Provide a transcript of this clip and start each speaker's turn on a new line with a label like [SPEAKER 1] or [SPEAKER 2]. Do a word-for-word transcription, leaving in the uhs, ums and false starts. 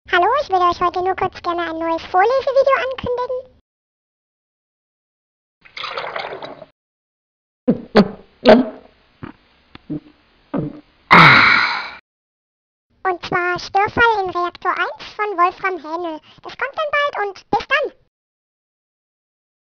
[SPEAKER 1] Hallo, ich würde euch heute nur kurz gerne ein neues Vorlesevideo ankündigen. Und zwar Störfall in Reaktor eins von Wolfram Hähnel. Das kommt dann bald und